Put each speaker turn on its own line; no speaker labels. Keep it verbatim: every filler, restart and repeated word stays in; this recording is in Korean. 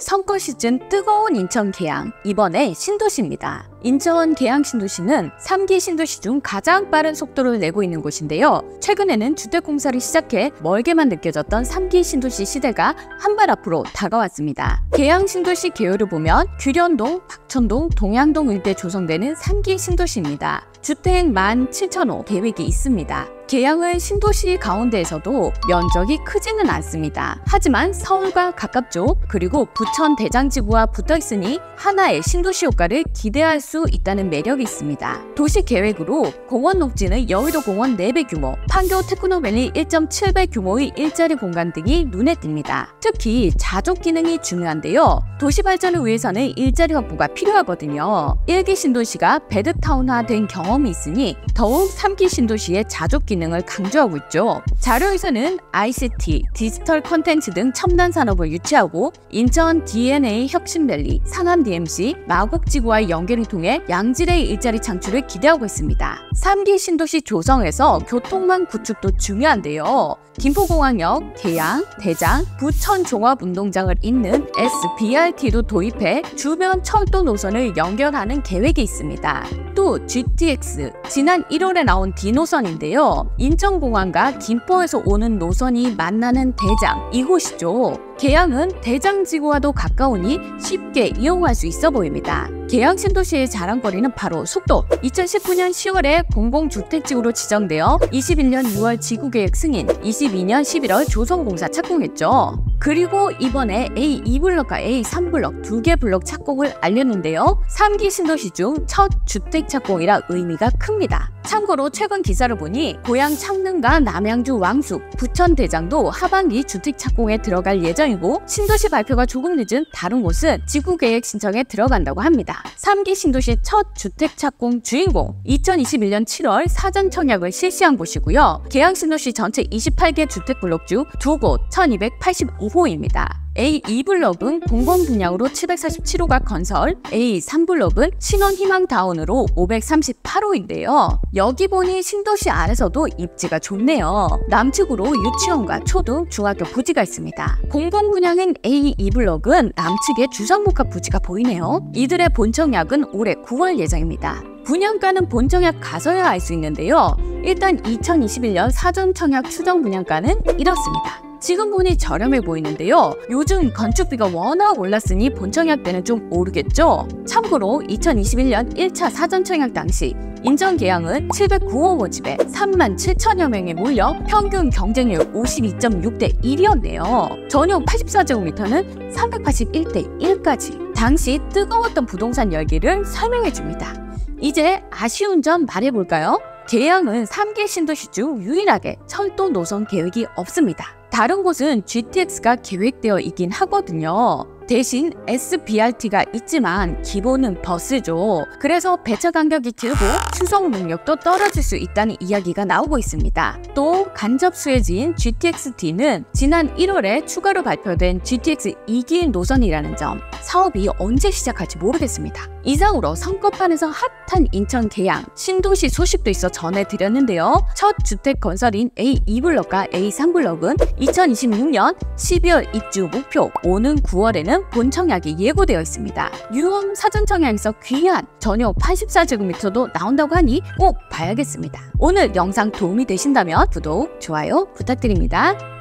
선거 시즌 뜨거운 인천 계양, 이번에 신도시입니다. 인천 계양 신도시는 삼 기 신도시 중 가장 빠른 속도를 내고 있는 곳인데요. 최근에는 주택공사를 시작해 멀게만 느껴졌던 삼 기 신도시 시대가 한 발 앞으로 다가왔습니다. 계양 신도시 개요를 보면 규련동, 박천동, 동양동 일대 조성되는 삼 기 신도시입니다. 주택 만 칠천 호 계획이 있습니다. 계양은 신도시 가운데에서도 면적이 크지는 않습니다. 하지만 서울과 가깝죠. 그리고 부천 대장지구와 붙어있으니 하나의 신도시 효과를 기대할 수 있다는 매력이 있습니다. 도시 계획으로 공원 녹지는 여의도 공원 네 배 규모, 판교 테크노밸리 일 점 칠 배 규모의 일자리 공간 등이 눈에 띕니다. 특히 자족 기능이 중요한데요. 도시 발전을 위해서는 일자리 확보가 필요하거든요. 일 기 신도시가 베드타운화된 경험이 있으니 더욱 삼 기 신도시의 자족 기능을 강조하고 있죠. 자료에서는 아이씨티, 디지털 컨텐츠 등 첨단 산업을 유치하고 인천 디엔에이 혁신밸리, 상암 디엠씨, 마곡지구와의 연계를 통해 양질의 일자리 창출을 기대하고 있습니다. 삼 기 신도시 조성에서 교통망 구축도 중요한데요. 김포공항역, 계양, 대장, 부천 종합운동장을 잇는 에스비알티도 도입해 주변 철도 노선을 연결하는 계획이 있습니다. 또 지티엑스, 지난 일월에 나온 디 노선인데요. 인천공항과 김포에서 오는 노선이 만나는 대장, 이곳이죠. 계양은 대장지구와도 가까우니 쉽게 이용할 수 있어 보입니다. 계양 신도시의 자랑거리는 바로 속도. 이천십구 년 시월에 공공주택지구로 지정되어 이십일 년 유월 지구계획 승인, 이십이 년 십일월 조성공사 착공했죠. 그리고 이번에 에이 이 블럭과 에이 삼 블럭 두 개 블럭 착공을 알렸는데요. 삼 기 신도시 중 첫 주택 착공이라 의미가 큽니다. 참고로 최근 기사를 보니 고양 창릉과 남양주 왕숙, 부천 대장도 하반기 주택 착공에 들어갈 예정이고 신도시 발표가 조금 늦은 다른 곳은 지구계획 신청에 들어간다고 합니다. 삼 기 신도시 첫 주택 착공 주인공, 이천이십일 년 칠월 사전 청약을 실시한 곳이고요. 계양 신도시 전체 이십팔 개 주택 블록 중 두 곳, 천이백팔십오 호입니다. 에이 이 블럭은 공공분양으로 칠백사십칠 호가 건설, 에이 삼 블럭은 신혼희망타운으로 오백삼십팔 호인데요. 여기 보니 신도시 안에서도 입지가 좋네요. 남측으로 유치원과 초등, 중학교 부지가 있습니다. 공공분양인 에이 이 블럭은 남측에 주상복합 부지가 보이네요. 이들의 본청약은 올해 구월 예정입니다. 분양가는 본청약 가서야 알 수 있는데요. 일단 이천이십일 년 사전청약 추정 분양가는 이렇습니다. 지금 보니 저렴해 보이는데요. 요즘 건축비가 워낙 올랐으니 본청약 때는 좀 오르겠죠? 참고로 이천이십일 년 일 차 사전청약 당시 인천 계양은 칠백구 호 모집에 삼만 칠천여 명이 몰려 평균 경쟁률 오십이 점 육 대 일이었네요. 전용 팔십사 제곱미터는 삼백팔십일 대 일까지. 당시 뜨거웠던 부동산 열기를 설명해줍니다. 이제 아쉬운 점 말해볼까요? 계양은 삼 기 신도시 중 유일하게 철도 노선 계획이 없습니다. 다른 곳은 지티엑스가 계획되어 있긴 하거든요. 대신 에스비알티가 있지만 기본은 버스죠. 그래서 배차 간격이 길고 수송 능력도 떨어질 수 있다는 이야기가 나오고 있습니다. 또 간접 수혜지인 지티엑스티는 지난 일월에 추가로 발표된 지티엑스 이 기 노선이라는 점, 사업이 언제 시작할지 모르겠습니다. 이상으로 선거판에서 핫한 인천 계양 신도시 소식도 있어 전해드렸는데요. 첫 주택 건설인 에이 이 블럭과 에이 삼 블럭은 이천이십육 년 십이월 입주 목표, 오는 구월에는 본청약이 예고되어 있습니다. 유홈 사전청약에서 귀한 전용 팔십사 제곱미터도 나온다고 하니 꼭 봐야겠습니다. 오늘 영상 도움이 되신다면 구독, 좋아요 부탁드립니다.